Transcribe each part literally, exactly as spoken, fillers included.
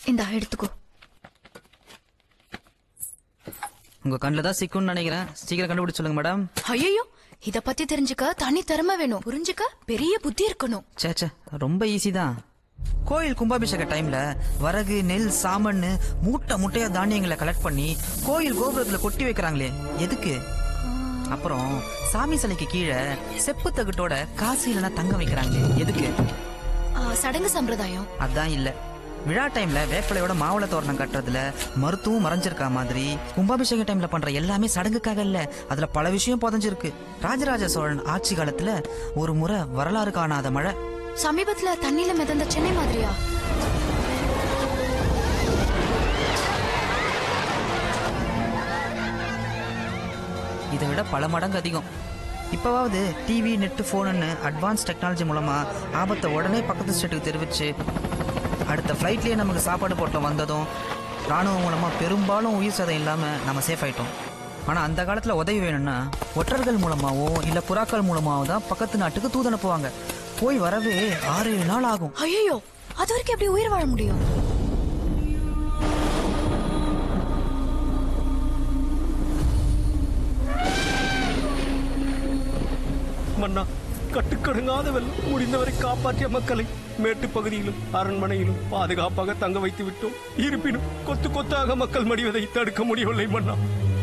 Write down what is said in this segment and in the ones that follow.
இந்தா எடுத்துக்கோ. உங்க கண்ணுல தான் சிக்குன்னு நினைக்கிறேன். சீக்கிரம் கண்டுபிடிச்சு சொல்லுங்க மேடம். ஐயோ, இத பத்தி தெரிஞ்சுக்க தனி திறமை வேணும். புரிஞ்சுக்க பெரிய புத்தி இருக்கணும். சேச்சே, ரொம்ப ஈஸி தான். கோயில் கும்பாபிஷேக டைம்ல வரகு, நெல், சாமன்னு மூட்டை முட்டையா தானியங்களை கலெக்ட் பண்ணி கோயில் கோபுரத்துல கொட்டி வைக்கிறாங்களே, எதுக்கு? அப்புறம் சாமி சிலைக்கு கீழே செப்பு தகட்டோட காசு இல்லைன்னா தங்க வைக்கிறாங்களே, எதுக்கு? சடங்கு சம்பிரதாயம். அதான் இல்ல, விழா டைம்ல வேப்பலையோட மாவள தோரணம் கட்டுறதுல மருத்துவம் மறைஞ்சிருக்கா மாதிரி கும்பாபிஷேக டைம்ல பண்ற எல்லாமே சடங்குக்காக இல்ல, அதுல பல விஷயம் புதஞ்சிருக்கு. ராஜராஜ சோழன் ஆட்சி காலத்துல ஒரு முறை வரலாறு காணாத மழை. சமீபத்துல தண்ணியில மிதந்த சென்னை மாதிரியா? இதை விட பல மடங்கு அதிகம். இப்பவாவது டிவி, நெட், போனுன்னு அட்வான்ஸ் டெக்னாலஜி மூலமா ஆபத்தை உடனே பக்கத்து ஸ்டேட்டுக்கு தெரிவிச்சு அடுத்த ஃபிளைட்லயே நமக்கு சாப்பாடு போட்டோம் வந்ததும் ராணுவம் மூலமா பெரும்பாலும் உயிர் சேதம் இல்லாம நம்ம சேஃப் ஆயிட்டோம். ஆனா அந்த காலத்துல உதவி வேணும்னா ஒற்றர்கள் மூலமாவோ இல்ல புறாக்கள் மூலமாவோ தான் பக்கத்து நாட்டுக்கு தூது அனுப்புவாங்க. போய் வரவே ஆறு ஏழு நாள் ஆகும். ஐயோ, அது வரைக்கும் எப்படி உயிர் வாழ முடியும்? மன்னா, கட்டுக்கடங்காத வெள்ளம் முடிந்தவரை காப்பாற்றிய மக்களை மேட்டு பகுதியிலும் அரண்மனையிலும் பாதுகாப்பாக தங்க வைத்து விட்டோம். இருப்பினும் கொத்து கொத்தாக மக்கள் மடிவதை தடுக்க முடியவில்லை மன்னா.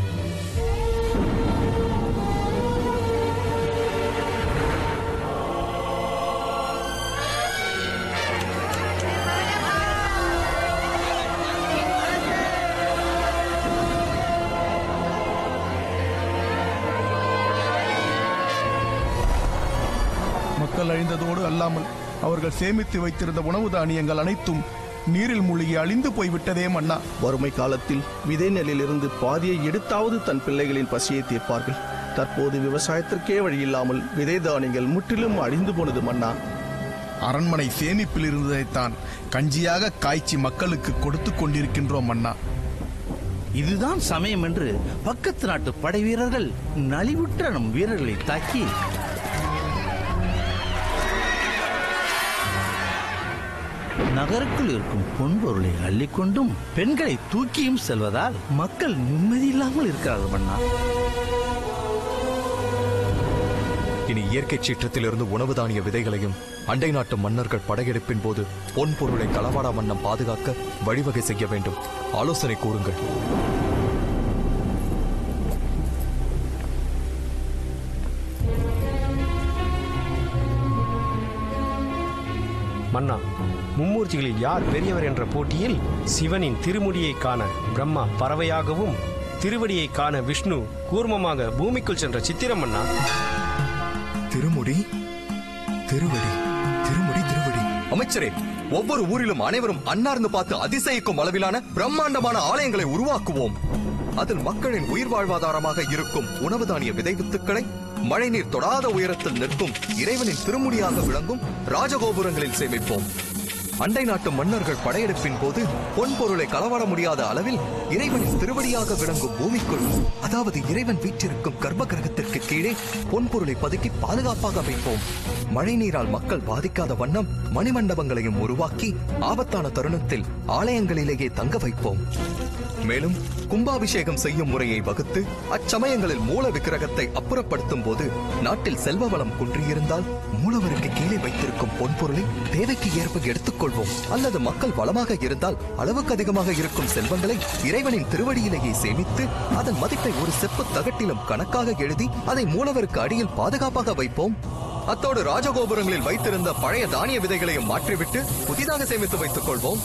மக்கள் அழிந்ததோடு அல்லாமல் அவர்கள் சேமித்து வைத்திருந்த உணவு தானியங்கள் அனைத்தும் நீரில் மூழ்கி அழிந்து போய்விட்டதே மன்னா. வறுமை காலத்தில் விதை நெல்லிலிருந்து பாதியை எடுத்தாவது தன் பிள்ளைகளின் பசியை தீர்ப்பார்கள். தற்போது விவசாயத்திற்கே வழியில்லாமல் விதை தானியங்கள் முற்றிலும் அழிந்து போனது மன்னா. அரண்மனை சேமிப்பில் இருந்ததைத்தான் கஞ்சியாக காய்ச்சி மக்களுக்கு கொடுத்து கொண்டிருக்கின்றோம் மன்னா. இதுதான் சமயம் என்று பக்கத்து நாட்டு படை வீரர்கள் நலிவுற்ற நம் வீரர்களை தாக்கி நகருக்குள் இருக்கும் பொன்பொருளை அள்ளிக்கொண்டும் பெண்களை தூக்கியும் செல்வதால் மக்கள் நிம்மதி இல்லாமல் இருக்கிறார்கள் மன்னா. இனி இயற்கை சீற்றத்திலிருந்து உணவு தானிய விதைகளையும் அண்டை நாட்டு மன்னர்கள் படையெடுப்பின் போது பொன் பொருளை களவாடா வண்ணம் பாதுகாக்க வழிவகை செய்ய வேண்டும். ஆலோசனை கூறுங்கள். மன்னா, மும்மூர்த்திகளில் யார் பெரியவர் என்ற போட்டியில் சிவனின் திருமுடியை காண பிரம்மா பறவையாகவும் திருவடியை காண விஷ்ணு கூர்மமாக பூமிக்குள் சென்ற சித்திரம் மன்னா. திருமுடி திருவடி திருமுடி திருவடி. அமைச்சரே, ஒவ்வொரு ஊரிலும் அனைவரும் அன்னார்ந்து பார்த்து அதிசயிக்கும் அளவிலான பிரம்மாண்டமான ஆலயங்களை உருவாக்குவோம். அதில் மக்களின் உயிர் வாழ்வாதாரமாக இருக்கும் உணவு தானிய விதை வித்துக்களை மழைநீர் தொடாத உயரத்தில் நிற்கும் இறைவனின் திருமுடியாக விளங்கும் ராஜகோபுரங்களில் சேமிப்போம். அண்டை நாட்டு மன்னர்கள் படையெடுப்பின் போது பொன் பொருளை களவாட முடியாத அளவில் இறைவனின் திருவடியாக விளங்கும் பூமிக்குள், அதாவது இறைவன் வீற்றிருக்கும் கர்ப்ப கிரகத்திற்கு கீழே பொன் பொருளை பதுக்கி பாதுகாப்பாக வைப்போம். மழை நீரால் மக்கள் பாதிக்காத வண்ணம் மணிமண்டபங்களையும் உருவாக்கி ஆபத்தான தருணத்தில் ஆலயங்களிலேயே தங்க வைப்போம். மேலும் கும்பாபிஷேகம் செய்யும் முறையை வகுத்து அச்சமயங்களில் மூல விக்கிரகத்தை அப்புறப்படுத்தும் போது நாட்டில் செல்வ வளம் குன்றியிருந்தால் மூலவருக்கு கீழே வைத்திருக்கும் பொன்பொருளை தேவைக்கு ஏற்ப எடுத்துக்கொள்வோம். அல்லது மக்கள் வளமாக இருந்தால் அளவுக்கு அதிகமாக இருக்கும் செல்வங்களை இறைவனின் திருவடியிலேயே சேமித்து அதன் மதிப்பை ஒரு செப்பு தகட்டிலும் கணக்காக எழுதி அதை மூலவருக்கு அடியில் பாதுகாப்பாக வைப்போம். அத்தோடு ராஜகோபுரங்களில் வைத்திருந்த பழைய தானிய விதைகளையும் மாற்றிவிட்டு புதிதாக சேமித்து வைத்துக் கொள்வோம்.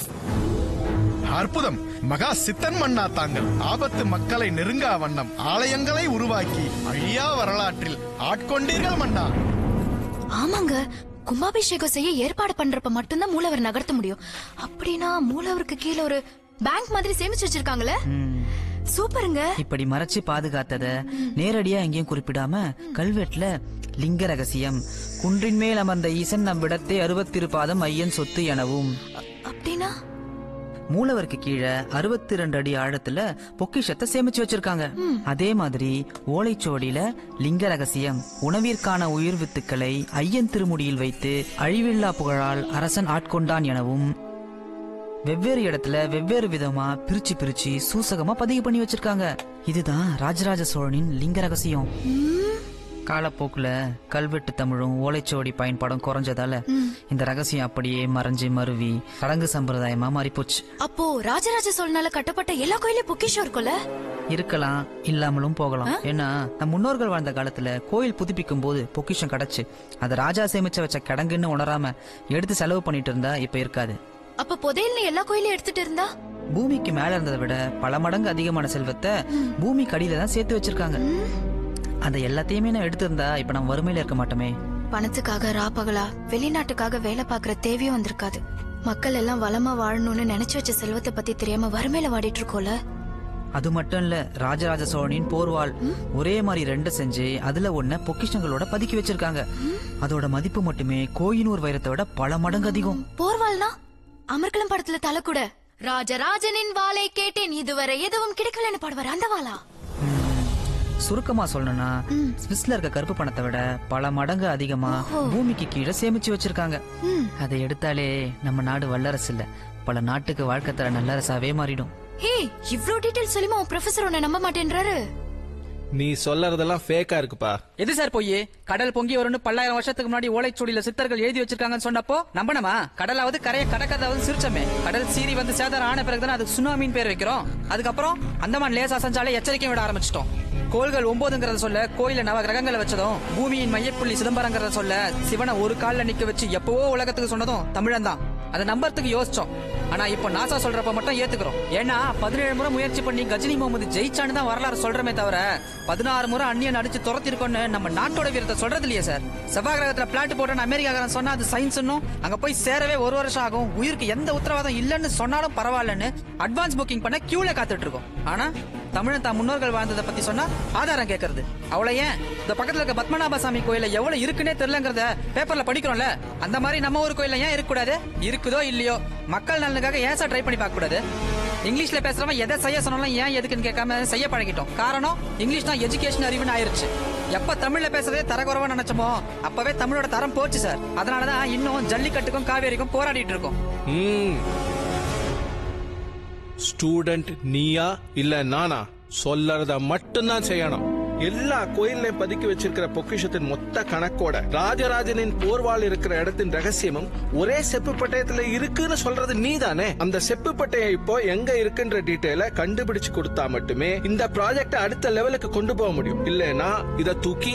அற்புதம் மகா சித்தன் மன்னா. தாங்கள் ஆபத்து மக்களை நெருங்கா வண்ணம் ஆலயங்களை உருவாக்கி அழியா வரலாற்றில் ஆட்கொண்டீர்கள் மன்னா. ஆமாங்க, கும்பாபிஷேகம் செய்ய ஏற்பாடு பண்றப்ப மட்டும்தான் மூலவர் நகர்த்த முடியும். அப்படின்னா மூலவருக்கு கீழே ஒரு பேங்க் மாதிரி சேமிச்சு வச்சிருக்காங்களே, சூப்பருங்க. இப்படி மறைச்சு பாதுகாத்தத நேரடியா எங்கேயும் குறிப்பிடாம கல்வெட்டுல லிங்க ரகசியம், குன்றின் மேல் அமர்ந்த ஈசன் நவ்விடத்தை அறுபத்திருப்பாதம் ஐயன் சொத்து எனவும். அப்படின்னா மூலவருக்கு கீழே அறுபத்தி ரெண்டு அடி ஆழத்துல பொக்கிஷத்தை சேமிச்சு வச்சிருக்காங்க. அதே மாதிரி ஓலைச்சுவடியில லிங்க ரகசியம், உணவிற்கான உயிர் வித்துக்களை ஐயன் திருமுடியில் வைத்து அழிவில்லா புகழால் அரசன் ஆட்கொண்டான் எனவும். வெவ்வேறு இடத்துல வெவ்வேறு விதமா பிரிச்சு பிரிச்சு சூசகமா பதிவு பண்ணி வச்சிருக்காங்க. இதுதான் ராஜராஜ சோழனின் லிங்க ரகசியம். காலப்போக்குல கல்வெட்டு தமிழும் ஓலைச்சுவடி பயன்பாடும் குறைஞ்சதால இந்த ரகசியம் அப்படியே மறைஞ்சு மருவி சடங்கு சம்பிரதாயமா மாறிப்போச்சு. அப்போ ராஜராஜ சோழனால கட்டப்பட்ட எல்லா கோயிலையும் பொக்கிஷம் இருக்கும்ல? இருக்கலாம், இல்லாமலும் போகலாம். ஏன்னா நம் முன்னோர்கள் வாழ்ந்த காலத்துல கோயில் புதுப்பிக்கும் போது பொக்கிஷம் கிடைச்சு அதை ராஜா சேமிச்ச வச்ச கிடங்குன்னு உணராம எடுத்து செலவு பண்ணிட்டு இருந்தா இப்ப இருக்காது. அப்ப புதையல்னு எல்லா கோயிலையும் எடுத்துட்டு இருந்தா பூமிக்கு மேல இருந்ததை விட பல மடங்கு அதிகமான செல்வத்தை பூமி கடியில தான் சேர்த்து வச்சிருக்காங்க. அந்த எல்லாத்தையுமே நான் எடுத்திருந்தா இப்ப நம்ம வறுமையில இருக்க மாட்டோமே. பணத்துக்காக ராப்பகலா வெளிநாட்டுக்காக வேலை பாக்குற தேவையும் வந்திருக்காது. மக்கள் எல்லாம் வளமா வாழணும்னு நினைச்சு வச்ச செல்வத்தை பத்தி தெரியாம வறுமையில வாடிட்டு இருக்கோம்ல. அது மட்டும் இல்ல, ராஜராஜ சோழனின் போர்வாள் ஒரே மாதிரி ரெண்டு செஞ்சு அதுல ஒன்ன பொக்கிஷங்களோட பதுக்கி வச்சிருக்காங்க. அதோட மதிப்பு மட்டுமே கோயினூர் வைரத்தை விட பல மடங்கு அதிகம். போர்வாள்னா அமர்கலம் படத்துல தலை கூட ராஜராஜனின் வாளை கேட்டேன் இதுவரை எதுவும் கிடைக்கலன்னு பாடுவார் அந்த வாளா? சுருக்கமா சொல்லணும்னா ஸ்விஸ்ல இருக்க கருப்பு பணத்தை விட பல மடங்கு அதிகமா பூமிக்கு கீழே சேமிச்சு வச்சிருக்காங்க. அதை எடுத்தாலே நம்ம நாடு வல்லரசு இல்ல, பல நாட்டுக்கு வாழ்க்கை தர நல்லரசாவே மாறிடும். ஹே, இவ்ளோ டீடைல் சொல்லிமா உன் ப்ரொஃபசர் உன்னை நம்ப மாட்டேன்றாரு? நீ சொல்லறதெல்லாம் ஃபேக்கா இருக்குப்பா. எது சார் போய் கடல் பொங்கி வரும்னு பல்லாயிரம் வருஷத்துக்கு முன்னாடி ஓலைச்சுவடியில சித்தர்கள் எழுதி வச்சிருக்காங்கன்னு சொன்னப்போ நம்பணுமா? கடலாவது கரையை கடக்கதாவது சிரிச்சமே. கடல் சீறி வந்து சேதாரம் ஆன பிறகுதானே அதுக்கு சுனாமின்னு பேர் வைக்கிறோம். அதுக்கப்புறம் அந்தமான் லேசா செஞ்சாலே எச்சரிக்கை விட ஆரம்பிச்சிட்டோம். கோள்கள் ஒன்பதுங்கிறத சொல்ல கோயில நவ கிரகங்களை வச்சதும், பூமியின் மையப்புள்ளி சிதம்பரங்கிறத சொல்ல சிவனை ஒரு கால்ல நிக்க வச்சு எப்பவோ உலகத்துக்கு சொன்னதும் தமிழன் தான். அதை நம்பறதுக்கு யோசிச்சோம். ஆனா இப்போ நாசா சொல்றப்ப மட்டும் ஏத்துக்கிறோம். ஏன்னா பதினேழு முறை முயற்சி பண்ணி கஜினி முகமது ஜெயிச்சான்னு தான் வரலாறு சொல்றமே தவிர பதினாறு முறை அந்நியன் அடிச்சு துரத்திருக்கோன்னு நம்ம நாட்டோட வீரத்தை சொல்றது இல்லையே சார். செவ்வாய் கிரகத்துல பிளாட் போட்டோன்னு அமெரிக்காரன் சொன்னா அது சயின்ஸ், அங்க போய் சேரவே ஒரு வருஷம் ஆகும், உயிருக்கு எந்த உத்தரவாதம் இல்லன்னு சொன்னாலும் பரவாயில்லன்னு அட்வான்ஸ் புக்கிங் பண்ண கியூல காத்துட்டு இருக்கோம். ஆனா தமிழன் தான் முன்னோர்கள் வாழ்ந்ததை பத்தி சொன்னா ஆதாரம் கேட்கறது. அவ்வளவு ஏன் இந்த பக்கத்துல இருக்க பத்மநாப சாமி கோயில எவ்வளவு இருக்குன்னே தெரியலங்கிறத பேப்பர்ல படிக்கிறோம்ல, அந்த மாதிரி நம்ம ஊர் கோயில ஏன் இருக்க கூடாது? இருக்குதோ இல்லையோ மக்கள் நலனுக்காக ஏன் சார் ட்ரை பண்ணி பார்க்க கூடாது? இங்கிலீஷ்ல பேசுறவன் எதை செய்ய சொன்னாலும் ஏன் எதுக்குன்னு கேட்காம செய்ய பழகிட்டோம். காரணம் இங்கிலீஷ் தான் எஜுகேஷன் அறிவுன்னு ஆயிருச்சு. எப்ப தமிழ்ல பேசுறதே தரக்குறவா நினைச்சோமோ அப்பவே தமிழோட தரம் போச்சு சார். அதனாலதான் இன்னும் ஜல்லிக்கட்டுக்கும் காவேரிக்கும் போராடிட்டு இருக்கோம். ஸ்டூடெண்ட் நீயா இல்ல நானா? சொல்லறத மட்டும்தான் செய்யணும். எல்லா கோயிலையும் பதுக்கி வச்சிருக்கிற பொக்கிஷத்தின் மொத்த கணக்கோட ராஜராஜனின் போர்வாள் இருக்கிற இடத்தின் ரகசியமும் ஒரே செப்பு பட்டயத்துல இருக்குன்னு சொல்றது நீதானே. அந்த செப்பு பட்டயம் இப்போ எங்க இருக்குன்ற டீடைல கண்டுபிடிச்சு கொடுத்தா மட்டுமே இந்த ப்ராஜெக்ட அடுத்த லெவலுக்கு கொண்டு போக முடியும். இல்லனா இத தூக்கி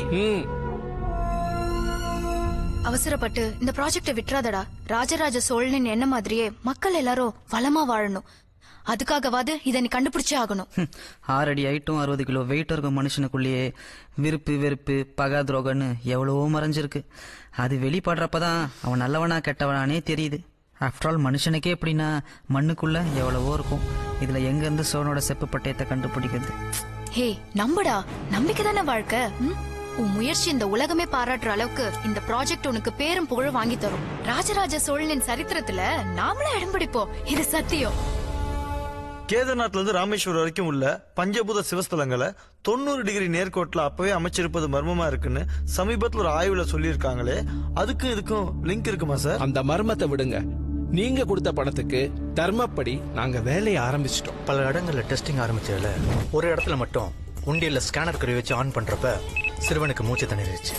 அவசரப்பட்டு இந்த ப்ராஜெக்ட விட்டுறாதடா. ராஜராஜ சோழனின் என்ன மாதிரியே மக்கள் எல்லாரும் வளமா வாழணும். அதுக்காகவாது இதை நீ கண்டுபிடிச்சே ஆகணும். ஆறடி ஐட்டும் அறுபது கிலோ வெயிட் இருக்கும் மனுஷனுக்குள்ளேயே விருப்பு வெறுப்பு பகா துரோகன்னு எவ்வளவோ மறைஞ்சிருக்கு. அது வெளிப்படுறப்பதான் அவன் நல்லவனா கெட்டவனானே தெரியுது. ஆஃப்டர் ஆல் மனுஷனுக்கே எப்படின்னா மண்ணுக்குள்ள எவ்வளவோ இருக்கும். இதுல எங்க இருந்து சோழனோட செப்பு பட்டயத்தை கண்டுபிடிக்கிறது? ஹே நம்புடா, நம்பிக்கை தானே வாழ்க்கை. உன் முயற்சி இந்த உலகமே பாராட்டுற அளவுக்கு இந்த ப்ராஜெக்ட் உனக்கு பேரும் புகழும் வாங்கி தரும். ராஜராஜ சோழனின் சரித்திரத்துல நாமளும் இடம் பிடிப்போம், இது சத்தியம். கேதார்நாத்ல இருந்து ராமேஸ்வரம் வரைக்கும் உள்ள பஞ்சபூத சிவஸ்தலங்களை தொண்ணூறு டிகிரி நேர்கோட்டில் அப்பவே அமைச்சிருப்பது மர்மமா இருக்குன்னு சமீபத்தில் ஒரு ஆய்வுல சொல்லியிருக்காங்களே, அதுக்கும் இதுக்கும் லிங்க் இருக்குமா சார்? அந்த மர்மத்தை விடுங்க. நீங்க கொடுத்த பணத்துக்கு தர்மப்படி நாங்க வேலையை ஆரம்பிச்சிட்டோம். பல இடங்கள்ல டெஸ்டிங் ஆரம்பிச்சதுல ஒரு இடத்துல மட்டும் உண்டியல்ல ஸ்கேனர் கருவி வச்சு ஆன் பண்றப்ப சிறுவனுக்கு மூச்சு திணறிடுச்சு.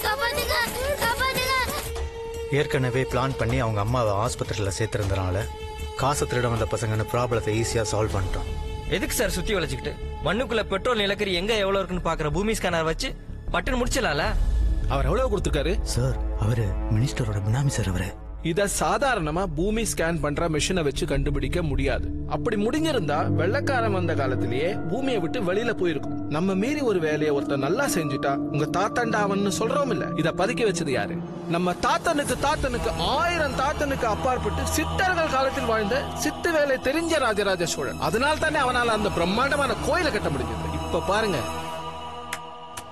ஏற்கனவே பிளான் பண்ணி அவங்க அம்மாவை ஆஸ்பத்திரியில சேர்த்திருந்தனால காசு திருட வந்த பசங்கன்னு ப்ராப்ளத்தை ஈஸியா சால்வ் பண்ணிட்டோம். எதுக்கு சார் சுத்தி வளைச்சுக்கிட்டு? மண்ணுக்குள்ள பெட்ரோல் நிலக்கரி எங்க எவ்வளவு இருக்குன்னு பாக்குற பூமி ஸ்கேனர் வச்சு பட்டுன்னு முடிச்சிடலாம்ல. அவர் எவ்வளவு கொடுத்துருக்காரு சார்? அவரு மினிஸ்டரோட பினாமி சார். அவரு இத சாதாரணமா பூமி ஸ்கேன் பண்ற மிஷினை வச்சு கண்டுபிடிக்க முடியாது. அப்படி முடிஞ்சிருந்தா வெள்ளக்காரன் வந்த காலத்திலேயே பூமியை விட்டு வெளியில போயிருக்கும். நம்ம மீறி ஒரு வேலையை ஒருத்தர் நல்லா செஞ்சுட்டா உங்க தாத்தாண்டா அவன்னு சொல்றோம் இல்ல, இத பதுக்கி வச்சது யாரு? நம்ம தாத்தனுக்கு தாத்தனுக்கு ஆயிரம் தாத்தனுக்கு அப்பாற்பட்டு சித்தர்கள் காலத்தில் வாழ்ந்த சித்து வேலை தெரிஞ்ச ராஜராஜ சோழன். அதனால தானே அவனால அந்த பிரம்மாண்டமான கோயிலை கட்ட முடிஞ்சது. இப்ப பாருங்க,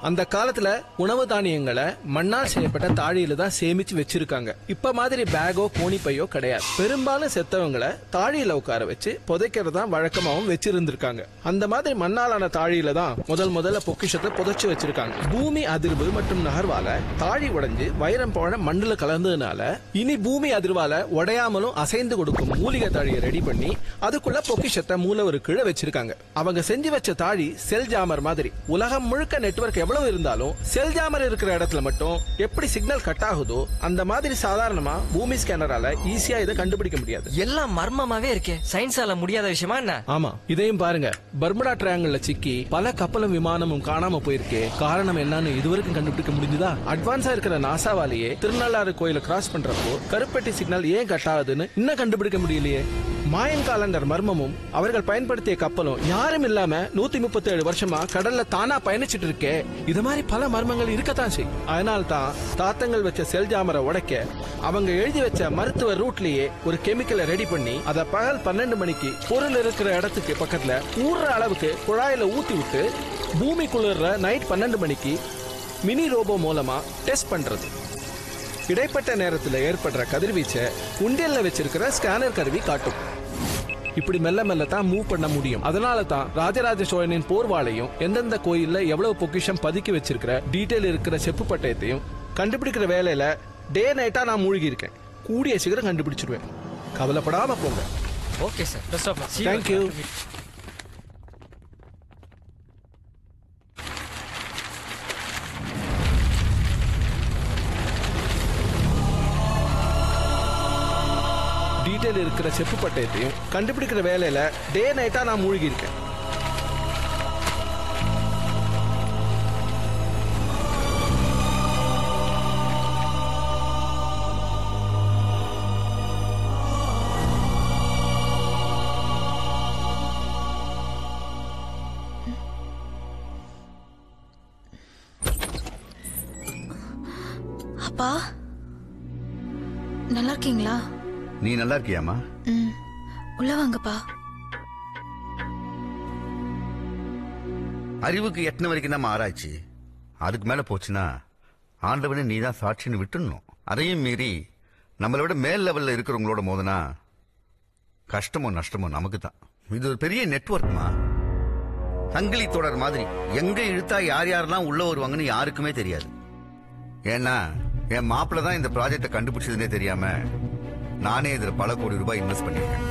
அந்த காலத்துல உணவு தானியங்களை மண்ணால் செய்யப்பட்ட தாழியில தான் சேமிச்சு வச்சிருக்காங்க. இப்ப மாதிரி பேகோ கோணிப்பையோ கிடையாது. பெரும்பாலும் செத்தவங்களை தாழியில உட்கார வச்சு புதைக்கிறதா வழக்கமாவும் வச்சிருந்திருக்காங்க. அந்த மாதிரி மண்ணாலான தாழியில தான் முதல் முதல்ல பொக்கிஷத்தை புதைச்சு வச்சிருக்காங்க. பூமி அதிர்வு மற்றும் நகர்வால தாழி உடைஞ்சு வைரம் போன மண்ணுல கலந்ததுனால இனி பூமி அதிர்வால உடையாமலும் அசைந்து கொடுக்கும் மூலிகை தாழியை ரெடி பண்ணி அதுக்குள்ள பொக்கிஷத்தை மூலவர் கீழே வச்சிருக்காங்க. அவங்க செஞ்சு வச்ச தாழி செல் ஜாமர் மாதிரி. உலகம் முழுக்க நெட்வொர்க் எவ்வளவு இருந்தாலும் செல் ஜாமர் இருக்கிற இடத்துல மட்டும் எப்படி சிக்னல் கட் ஆகுதோ அந்த மாதிரி சாதாரணமா பூமி ஸ்கேனரால ஈஸியா இதை கண்டுபிடிக்க முடியாது. எல்லாம் மர்மமாவே இருக்கே, சயின்ஸால முடியாத விஷயமா என்ன? ஆமா, இதையும் பாருங்க. பர்முடா ட்ரையாங்கிள்ல சிக்கி பல கப்பலும் விமானமும் காணாம போயிருக்கே. காரணம் என்னன்னு இதுவரைக்கும் கண்டுபிடிக்க முடிஞ்சுதா? அட்வான்ஸா இருக்கிற நாசாவாலேயே திருநள்ளாறு கோயில கிராஸ் பண்றப்போ கருப்பெட்டி சிக்னல் ஏன் கட் ஆகுதுன்னு இன்னும் கண்டுபிடிக்க முடியலையே. மாயன் காலண்டர் மர்மமும் அவர்கள் பயன்படுத்திய கப்பலும் யாரும் இல்லாம நூத்தி முப்பத்தி ஏழு வருஷமா கடல்ல தானா பயணிச்சுட்டு இருக்கே. இது மாதிரி பல மர்மங்கள் இருக்கத்தான் செய்யும். அதனால தான் தாத்தங்கள் வச்ச செல் ஜாமரை உடைக்க அவங்க எழுதி வச்ச மருத்துவ ரூட்லயே ஒரு கெமிக்கலை ரெடி பண்ணி அதை பகல் பன்னெண்டு மணிக்கு பொருள் இருக்கிற இடத்துக்கு பக்கத்துல ஊறுற அளவுக்கு குழாயில ஊத்தி விட்டு பூமி குளிர்ற நைட் பன்னெண்டு மணிக்கு மினி ரோபோ மூலமா டெஸ்ட் பண்றது. இடைப்பட்ட நேரத்தில் ஏற்படுற கதிர்வீச்சை உண்டியல்ல வச்சிருக்கிற ஸ்கேனர் கருவி காட்டும். இப்படி மெல்ல மெல்ல தான் மூவ் பண்ண முடியும். அதனால தான் ராஜராஜ சோழனின் போர்வாளையும் எந்தெந்த கோயில்ல எவ்வளவு பொக்கிஷம் பதுக்கி வச்சிருக்கிற டீடைல் இருக்கிற செப்பு பட்டயத்தையும் கண்டுபிடிக்கிற வேலையில டே நைட்டா நான் மூழ்கி இருக்கேன். கூடிய சீக்கிரம் கண்டுபிடிச்சிருவேன். கவலைப்படாம போங்க. Okay sir, best of luck. Thank you. Detail இருக்கிற செப்பு பட்டயத்தையும் கண்டுபிடிக்கிற வேலையில டே நைட்டா நான் மூழ்கி இருக்கேன். அப்பா நல்லா இருக்கீங்களா? நீ நல்லா இருக்கியாமா? உள்ள வாங்கப்பா. அறிவுக்கு எத்தனை வரைக்கும் தான் ஆராய்ச்சி. அதுக்கு மேல போச்சுன்னா ஆண்டவனே நீ தான் சாட்சின்னு விட்டுடணும். அதையும் மீறி நம்மளை விட மேல் லெவல்ல இருக்கிறவங்களோட மோதனா கஷ்டமோ நஷ்டமோ நமக்கு தான். இது ஒரு பெரிய நெட்வொர்க்மா. சங்கிலி தொடர் மாதிரி எங்க இழுத்தா யார் யாரெல்லாம் உள்ள வருவாங்கன்னு யாருக்குமே தெரியாது. ஏன்னா என் மாப்பிள்ள தான் இந்த ப்ராஜெக்டை கண்டுபிடிச்சதுன்னே தெரியாம நானே இதுல பல கோடி ரூபாய் இன்வெஸ்ட் பண்ணிருக்கேன்.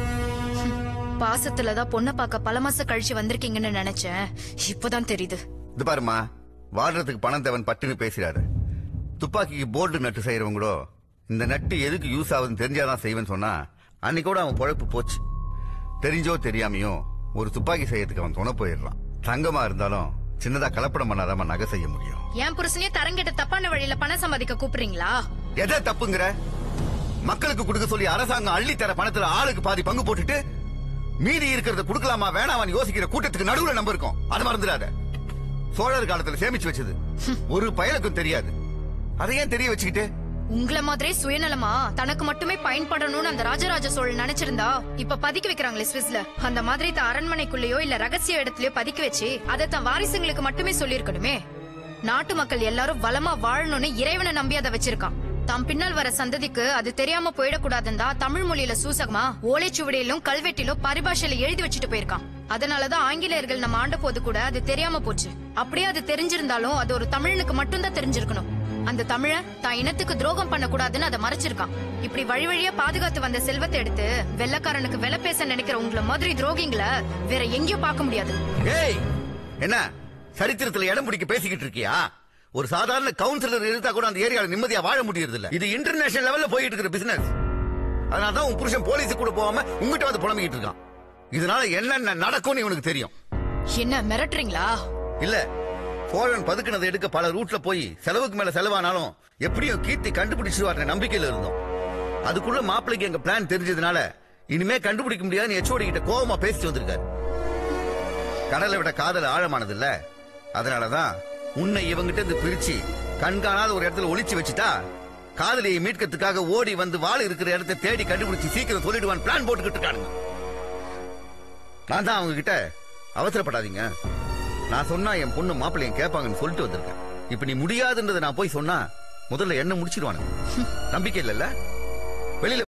பாசத்துலதான் பொண்ணை பார்க்க பல மாசம் கழிச்சு வந்திருக்கீங்கன்னு நினைச்சேன். இப்பதான் தெரியுது. இது பாருமா, வாழ்றதுக்கு பணம் தேவன் பட்டுன்னு பேசுறாரு. துப்பாக்கிக்கு போல்டு நட்டு செய்யறவங்களோ இந்த நட்டு எதுக்கு யூஸ் ஆகுதுன்னு தெரிஞ்சாதான் செய்வேன்னு சொன்னா அன்னைக்கோட அவன் பொழப்பு போச்சு. தெரிஞ்சோ தெரியாமையோ ஒரு துப்பாக்கி செய்யறதுக்கு அவன் துணை போயிடுறான். தங்கமா இருந்தாலும் சின்னதா கலப்படம் பண்ணாதாம நகை செய்ய முடியும். என் புருஷனே தரங்கிட்ட தப்பான வழியில பணம் சம்பாதிக்க கூப்பிடுறீங்களா? எதை தப்புங்கிற? மக்களுக்கு கொடுக்க சொல்லி அரசாங்கம் அள்ளி தர பணத்துல ஆளுக்கு பாதி பங்கு போட்டுட்டு மீதி இருக்கிறத கொடுக்கலாமா வேணாமான்னு யோசிக்கிற கூட்டத்துக்கு நடுவுல நம்ப இருக்கும். அது மறந்துடாத. சோழர் காலத்துல சேமிச்சு வச்சது ஒரு பயலுக்கும் தெரியாது. அதை ஏன் தெரிய வச்சுக்கிட்டு? உங்களை மாதிரி சுயநலமா தனக்கு மட்டுமே பயன்படணும்னு அந்த ராஜராஜ சோழன் நினைச்சிருந்தா இப்ப பதுக்கி வைக்கிறாங்களே ஸ்விஸ்ல, அந்த மாதிரி தான் அரண்மனைக்குள்ளேயோ இல்ல ரகசிய இடத்துலயோ பதுக்கி வச்சு அதை தான் வாரிசுங்களுக்கு மட்டுமே சொல்லிருக்கணுமே. நாட்டு மக்கள் எல்லாரும் வளமா வாழணும்னு இறைவனை நம்பி அதை வச்சிருக்கான். தாம் பின்னால் வர சந்ததிக்கு அது தெரியாம போயிடக்கூடாதுன்னு தான் தமிழ் மொழியில சூசகமா ஓலைச்சுவடியிலும் கல்வெட்டிலும் பரிபாஷையில எழுதி வச்சுட்டு போயிருக்கான். அதனாலதான் ஆங்கிலேயர்கள் நம்ம ஆண்ட போது கூட அது தெரியாம போச்சு. அப்படியே அது தெரிஞ்சிருந்தாலும் அது ஒரு தமிழனுக்கு மட்டும்தான் தெரிஞ்சிருக்கணும். அந்த தமிழ தான் இனத்துக்கு துரோகம் பண்ண கூடாதுன்னு அதை மறைச்சிருக்கான். இப்படி வழி வழியா பாதுகாத்து வந்த செல்வத்தை எடுத்து வெள்ளக்காரனுக்கு வெல பேச நினைக்கிற உங்களை மாதிரி துரோகிங்களை வேற எங்கேயும் பார்க்க முடியாது. என்ன சரித்திரத்துல இடம் பிடிக்க பேசிக்கிட்டு இருக்கியா? ஒரு சாதாரண கவுன்சிலர் இருந்தா கூட அந்த ஏரியால நிம்மதியா வாழ முடியறது இல்ல. இது இன்டர்நேஷனல் லெவல்ல போயிட்டு இருக்கிற பிசினஸ். அதனாலதான் உன் புருஷன் போலீஸ் கூட போகாம உங்ககிட்ட வந்து புலம்பிக்கிட்டு இருக்கான். இதனால என்னென்ன நடக்கும்னு இவனுக்கு தெரியும். என்ன மிரட்டுறீங்களா? இல்ல, சோழன் பதுக்கினதை எடுக்க பல ரூட்ல போய் செலவுக்கு மேல செலவானாலும் எப்படியும் கீர்த்தி கண்டுபிடிச்சுவார் நம்பிக்கையில இருந்தோம். அதுக்குள்ள மாப்பிளைக்கு எங்க பிளான் தெரிஞ்சதுனால இனிமே கண்டுபிடிக்க முடியாதுன்னு எச்சோடி கிட்ட கோபமா பேசிட்டு வந்திருக்காரு. கடலை விட காதல் ஆழமானது இல்ல. அதனாலதான் உன்னை இவங்கிட்ட இருந்து பிரிச்சு கண்காணாத ஒரு இடத்துல ஒளிச்சு வச்சுட்டா காதலியை மீட்கிறதுக்காக ஓடி வந்து வாள் இருக்கிற இடத்தை தேடி கண்டுபிடிச்சு சீக்கிரம் சொல்லிடுவான் பிளான் போட்டுக்கிட்டு இருக்கானுங்க. நான் தான் அவங்க கிட்ட அவசரப்படாதீங்க, நான் சொன்னா என் பொண்ணு மாப்பிள்ளையும் கேட்பாங்கன்னு சொல்லிட்டு வந்திருக்கேன். இப்ப நீ முடியாதுன்றதை நான் போய் சொன்னா முதல்ல என்ன முடிச்சிடுவானு நம்பிக்கை இல்லல்ல? வெளியில